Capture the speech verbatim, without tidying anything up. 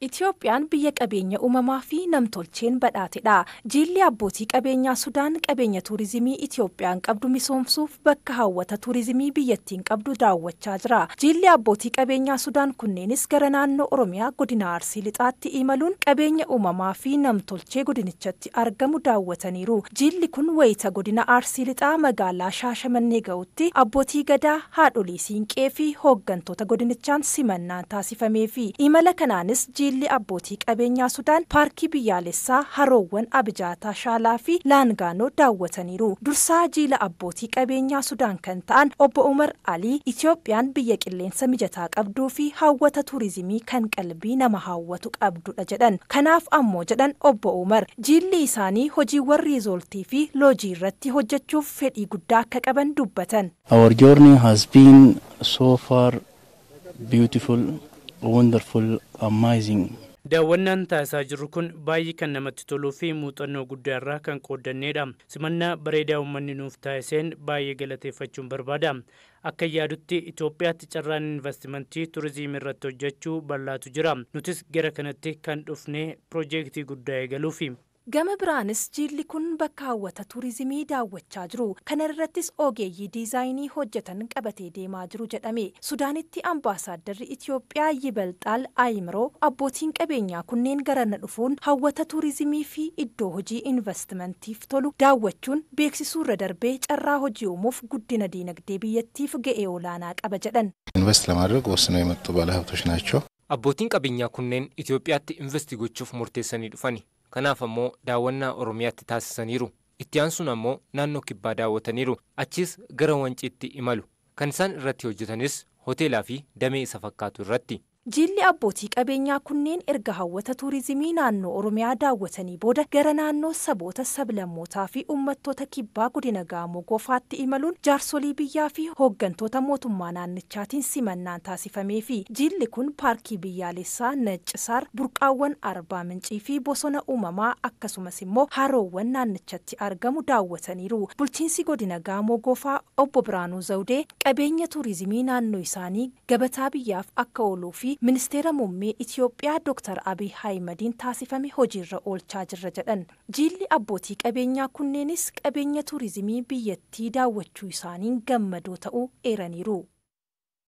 Itoophiyaan biyya qabeenya uumamaa fi namtolcheen badhaatedha. Jilli abbootii qabeenyaa Sudaan qabeenya tuurizimii Itoophiyaan qabdu misoomsuuf bakka hawwata tuurizimii biyyattiin qabdu daawwachaa jira. Jilli abbootii qabeenyaa Sudaan kunneenis gara naannoo Oromiyaa godina Arsii Lixaatti imaluun qabeenya uumamaa fi namtolchee godinichatti argamu daawwataniiru. Jilli kun wayita godina Arsii Lixaa magaalaa Shaashamannee ga'utti abbootii gadaa, haadholii siinqee fi hooggantoota godinichaan simannaan taasifamee fi imala kanaanis jilli abbootii qabeenyaa Sudaan paarkii biyyaalessaa haroowwan abijaataa shaalaa fi laangaanoo daawwataniiru. Dursaa jila abbootii qabeenyaa Sudaan kan ta'an obbo Umar Alii Itoophiyaan biyya qilleensa mijataa qabduu fi hawwata tuurizimii kan qalbii nama hawwatu qabdudha jedhan. Kanaaf ammoo jedhan obbo Umar jilli isaanii hojiiwwan riizooltii fi loojii irratti hojjechuuf fedhii guddaa akka qaban dubbatan. Our journey has been so far beautiful, wonderful, amazing. Daawwannaan taasisaa jirru kun baay'ee kan namatti toluu fi muuxannoo guddaa irraa kan qooddanneedha. Simannaa bareedaa uummanni nuuf taasiseen baay'ee galateeffachuun barbaada. Akka yaadutti Itoophiyaatti carraan investimentii tuurizimii irratti hojjechuu bal'aatu jira. Nutis gara kanatti kan dhufnee piroojeektii guddaa eegaluufi. Gama biraanis jilli kun bakka hawwata tuurizimii daawwachaa jiru. Kana irrattis ogeeyyii diizaayinii hojjetan qabatee deemaa jiru jedhame. Sudaanitti ambaasaadarri Itoophiyaa Yibalxaal Ayimiroo abbootiin qabeenyaa kunneen garana dhufuun hawwata tuurizimii fi iddoo hojii investimentiif tolu daawwachuun beeksisuu irra darbee carraa hojii uumuuf guddina diinagdee biyyattiif ga'ee olaanaa qaba jedhan. Invest ለማድረግ ወስነው የመጡ ባለሀብቶች ናቸው. Abbootiin qabeenyaa kunneen Itoophiyaatti investi gochuuf murteessanii dhufani. Kanaaf ammoo daawwannaa Oromiyaatti taasisaniiru. Itti aansuun ammoo naannoo kibbaa daawwataniiru. Achis gara Wanciitti imalu. Kan isaan irratti hojjetanis hoteelaa fi damee isa fakkaatu irratti. Jilli abbootii qabeenyaa kunneen erga hawwata tuurizimii naannoo Oromiyaa daawwatanii booda gara naannoo saboota sablammootaa fi uummattoota kibbaa godina Gaamoo Goofaatti imaluun jaarsolii biyyaa fi hooggantoota mootummaa naannichaatiin simannaan taasifamee fi jilli kun paarkii biyyaalessaa Naccisaar, burqaawwan Arbaa Mincii fi bosona uumamaa akkasumas immoo haroowwan naannichatti argamu daawwataniiru. Bulchiinsi godina Gaamoo Goofaa obbo Biraanuu Zawdee qabeenya tuurizimii naannoo isaanii gabataa biyyaaf akka ooluu fi Ministeera muummee Itoophiyaa Dr. Abiy Ahimadiin taasifame hojiirra oolchaa jirra jedhan. Jilli abbootii qabeenyaa kunneenis qabeenya tuurizimii biyyattii daawwachuu isaaniin gammadoo ta'uu eeraniiru.